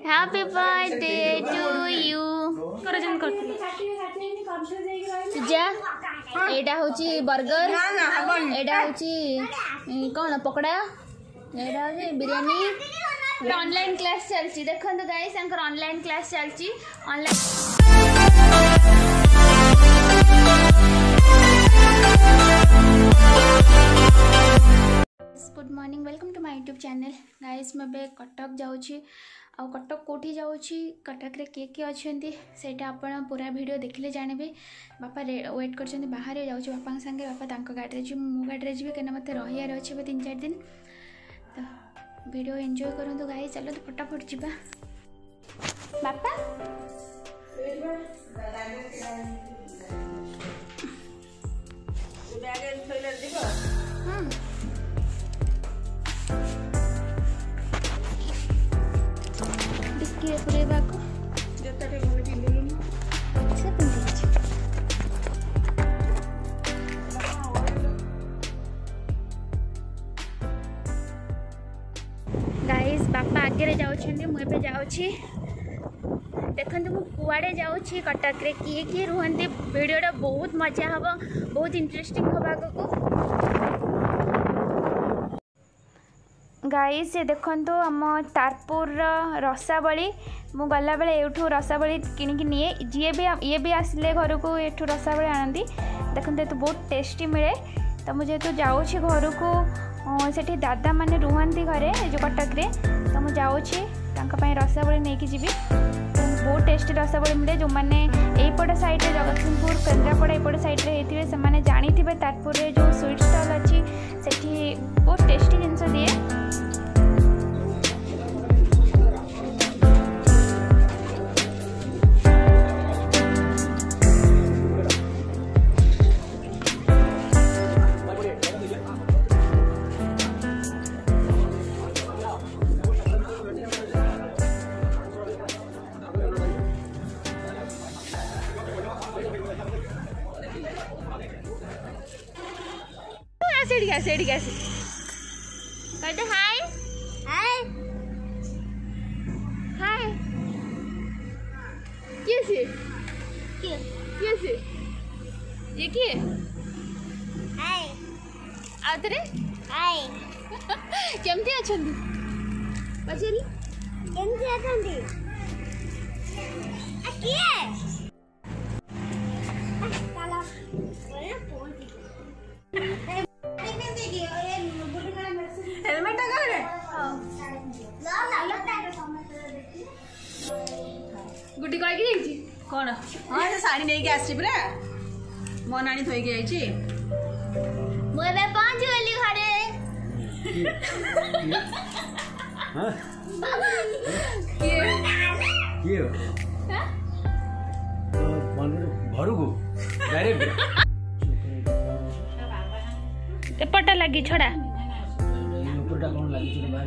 Happy birthday to you Pooja एटा होची burger एटा होची कौन पकड़ा एटा होची बिरयानी ऑनलाइन क्लास चलची देखंतु गाइस अंकर ऑनलाइन क्लास चलची online good morning welcome to my YouTube channel guys मैं बे कटक जाऊँगी आ कटक कोठी जाऊँगी कटक रे किए अच्छे सेटा आपण पूरा वीडियो देखिले जानबे बापा वेट कर बाहर जाऊँगी बापा संगे बापा तांको गाड़ी रे मो गाड़ी रे जी कहीं मत रही अच्छे 3-4 दिन तो वीडियो एंजॉय करंतु गाइस चलो तो फटाफट जीवा बापा डिक्की पूरे बाको जताटे मन पिंदिलु से पिंदी गाइस बापा आगे जाऊँ मुझे जाऊँगी देखते मु कुआड़े जाऊँगी कटक रे किए किए रुहंती वीडियोटा बहुत मजा हम बहुत इंटरेस्टिंग हम आगको गाइस ये देखो आम तारपुर रसाबली मु गला बेले एठू रसाबली किनिकी निए ये भी आसिले घर को एठू रसाबली आनती देखते तो बहुत टेस्टी मिले तो मुझे तो जाऊँगी घर को सेठी दादा माने रुहंती घरे जो कटक रे तो मुझे जाऊँगी रसाबली नहीं कि जीवी तो बहुत टेस्टी रसाबली मिले जो मैंने यहीपट साइड जगतसिंहपुर केन्द्रापड़ा यपट साइड होते से मैंने जानी थे तारपुर जो स्वीट स्टॉल अच्छी सेठी बहुत टेस्टी जिनस दिए सेठी कैसे कहते हाय हाय हाय कैसे कैसे ये क्या हाय आतरे हाय केमती अछंदी पचरी केमती अछंदी आ किए ताला ओए पोंती हेलमेट गुड्डी कह कौन हाँ शाढ़ी नहीं आसी पूरा मो नानी थोक मुझे पहुँच गली घरे घर को डायरेक्ट एपटा लगी छड़ा कौन लगी बाहर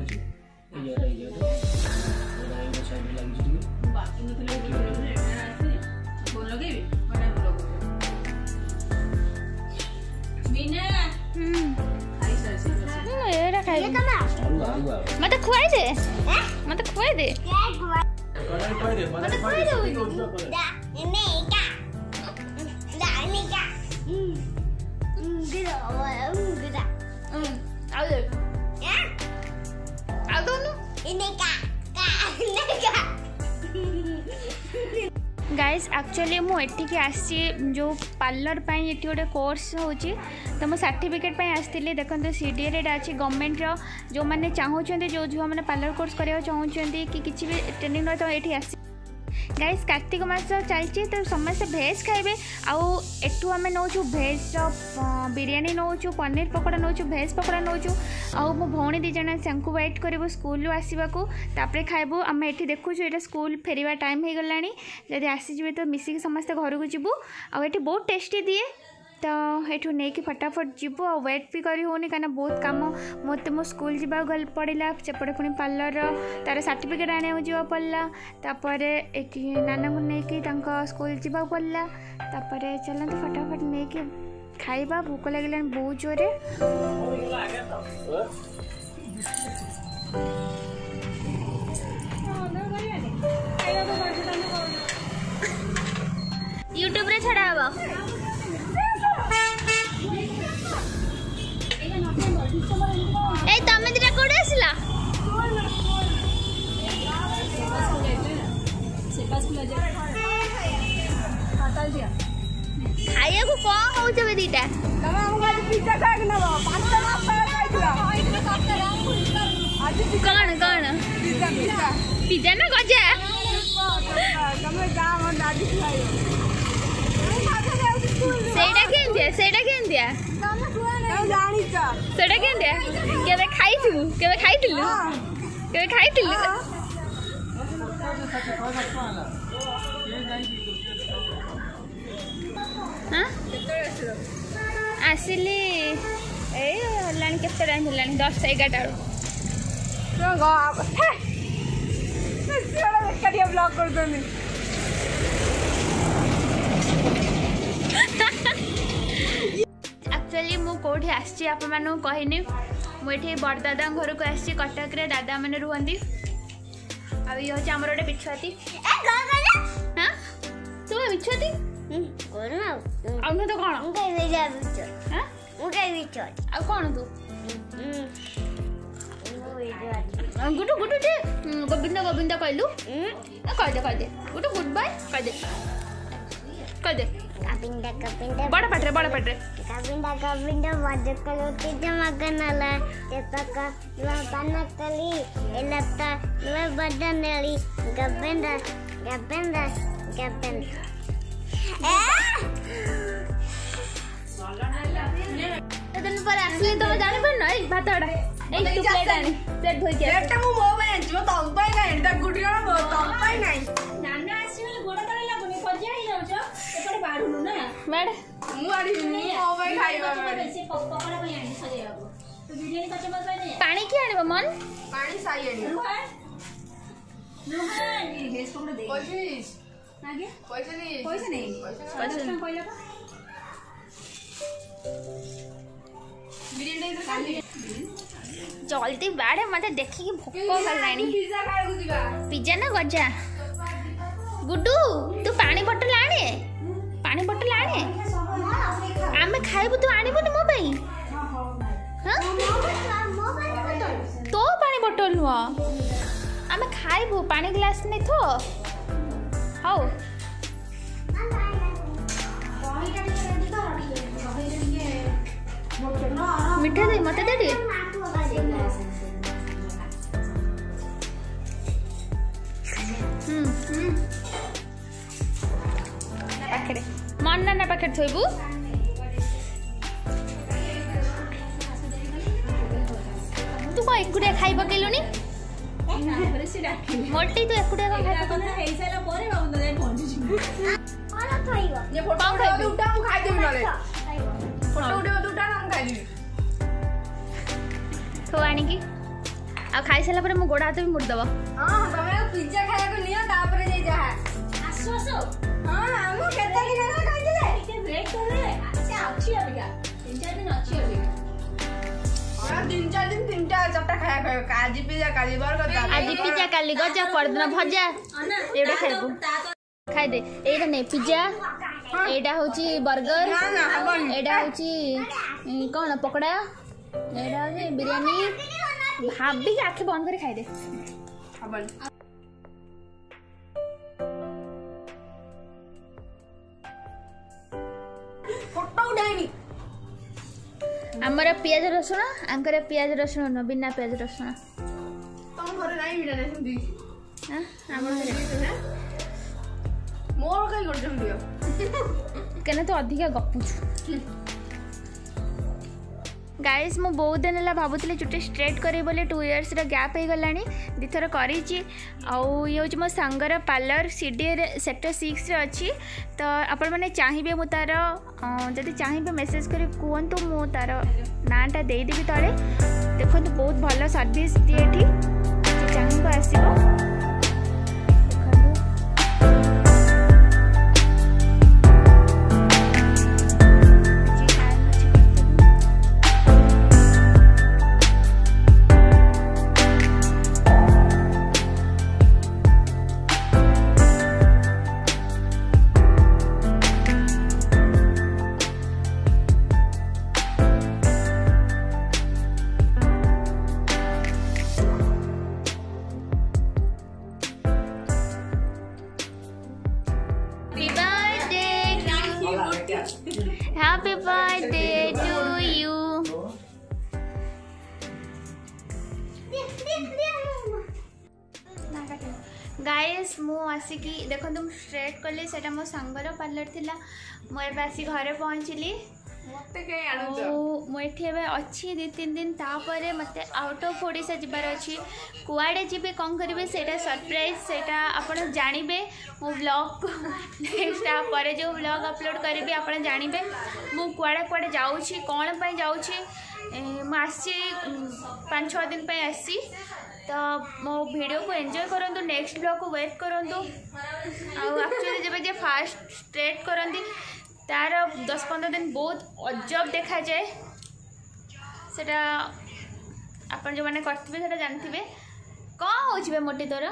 मत खुआई दे मत खुआई दे गाइस एक्चुअली मुझे आसी जो पार्लर ये गोटे कोर्स होची तो मुझे सर्टिफिकेट आसती देखते सीडीए अच्छी गवर्नमेंट जो मैंने चाहूँगी जो झील मैंने पार्लर कोर्स करने चाहूँगी कि किसी भी ट्रेनिंग तो ये आसी गाइस कार्तिक मास चलती तो समस्त भेज खाइबे आउ एठू आम नौ भेज बिरियानी नौ पनीर पकोड़ा नौ भेज पकोड़ा नौ आउ मो भौणी दी जन से वेट करूँ स्कूल आसवाक खाइबू आम ये देखु ये स्कूल फेरवा टाइम हो गला जब आसीजे तो मिसिक समस्त घर को जीवु आठ बहुत टेस्टी दिए तो ये नहीं फटाफट जीवु आ वेट भी करी होनी कहीं बहुत कम मत मो स्कूल जा पड़ा सेपटे पुणी पार्लर तार सर्टिफिकेट आने जा पड़ा नाना को लेकिन स्कूल जा पड़ा चलते फटाफट नहीं खाइबा भूक लगे बहुत जोरे खाइया को कौन हो जबे दीटा तमे हमको आज पिज्जा खा के नबो 5 लाख पहले खाइला आज कौन पिज्जा पिज्जा ना गजा तमे जा मन दादी खाइयो सेटा केंदिया तमे जानी छ सेटा केंदिया केबे खाइथिलु हाँ आसिली ए हलानी केते टाइम हलानी 10-11 ब्लॉग कर दोनी एक्चुअली मु कोठी आसी आप मानू कहनी मुझे बड़दादा घर को आसी कटक रे दादा मैंने रुहंती अब ये हूँ आमर गोटे पिछुआती हाँ तू पिछुआती आउन तो कौन आ कौन तू गुटू गुटू जे गोविंद कहलु कहदे गुटू गुड बाय कहदे बड़ पटरे Kabinda wajah kalau tidak makan ala tetaka dua panas kali elata dua badan kali kabinda दिन पर असली तो जाने पर नहीं भातड़ा ए तू प्लेट आनी प्लेट धोई के एटा मु मो में जो तो पाई ना एटा गुडिया मो तो पाई नहीं नाना आसीले गोड़ तळे लागुनी खजिया ही जाउछ एपटे बाडुनु ना मैड मु आडी मो में खाइबा से पकड़ा पे आनी सजेयाबो तो बिरयानी कच्चे मत पाई पानी की आनिबो मन पानी साई आनी रुहान हेस पकड़ दे पचिस आगे पैसा नहीं पहिला का बिरयानी इधर खाली जल्दी बाड़े मते देखि कि भोक गलानी पिज्जा खाए को दिबा पिज्जा ना गजा गुड्डू तू पानी बोतल आने आमे खाइबु तू आनिबु नि मो भाई हां तो पानी बोतल नुआ आमे खाइबु पानी ग्लास नै थो हाउ मिठा दे मते दे दे पाखे मन ना पाखे थोबू तू कौन एकुटिया खाई पकेलुनी मोटी तू एकुटिया कौन खाई पकेलु हेइसाला परे बाबू तो पहुंची ये फोटो उठा मु खाइ देम नले फोटो उठा हम खाइ देम तो आनी की आ खाई साला पर मो गोड़ा हाथ भी मुड़ दबा हां तमे पिज्जा खाया को निया तापर जे जा आसो हां हम केते दिन ना खाइ दिले ଟିକେ ବ୍ରେକ୍ କରେ ଆଚ୍ଛା ଅଛି ଅବିକା 3-4 ଦିନ ଅଛି ଅବିକା हां 3-4 दिन 3-4 खाया काजी पिज्जा काली बर्गर आज पिज्जा काली गजा परदिन भजा एडा खाइबू खाइ दे एडा नै पिज्जा एडा होची बर्गर ना ना हबन एडा होची कोन पकोड़ा एडा होची बिरयानी भाभी के आंखें बंद कर खाई दे हबन फोटो उठाइनी हमर प्याज रसुण आंकर प्याज रसुण न बिना प्याज रसुण तुम घरे नाही बिना नै सुंदी हां हमर मोर कई कर दियो केना तो अधिक गपुछु गाइस मु बहुत दिन है भावुली चुटी स्ट्रेट करी बोले 2 इयर्स गैप हो गलानी दिथर करी ये हूँ मो सांगर पार्लर सीडी सेक्टर 6 रे अच्छी तो आपण मैंने चाहिए मु तार जदि चाहिए मेसेज कर कहतु मु तार नाटा देदेवी तले देखो बहुत भल सर्विस दिए चाहिए आसो happy birthday to you. Guys मु आसिकी देखो तुम स्ट्रेट कली सेटा मो सांगर पार्लर थिला मोर आसी घरे पहुँचली मुझे अच्छी 2-3 दिन तापर मत आउट ऑफ ओडिशा जबार अच्छी कुआड़े जीवी कौन करेंगे सेटा सरप्राइज सेटा आप जानवे मो ब्लॉग नेक्स्ट पर जो ब्लॉग अपलोड करी आप जानवे मु कुआड़े कुआड़े जाऊँगी कौन पर जाऊँगी मुझे 5-6 दिन पर आसी तो मो वीडियो को एंजॉय करूँ नेक्स्ट ब्लॉग को वेट करूँ एक्चुअली जब जे फास्ट स्ट्रेट करती तार 10-15 दिन बहुत अजब देखा जाए सेटा आप जो मैंने करते जानते कौन हो मोटी तोर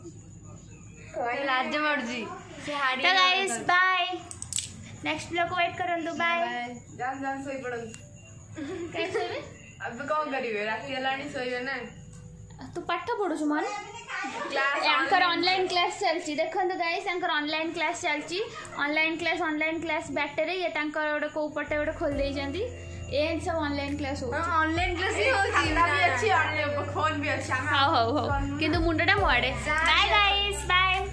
लाज मर्जी तो गाइस बाय नेक्स्ट ब्लॉग को वेट करूँ बाय जान सोई पड़न कैसे अब कौन करिवे राती हलाणी सोइबे ना तू पाठ पढ़ुछु मन एंकर ऑनलाइन क्लास चलची देखो गाइस एंकर ऑनलाइन क्लास चलची ऑनलाइन क्लास बैटरी ये तांकर ओडे को पटे ओडे खोल देई जंदी ए सब ऑनलाइन क्लास हो ऑनलाइन क्लास ही होची ना भी अच्छी और फोन भी अच्छा हां किंतु मुंडटा मोआडे बाय गाइस बाय।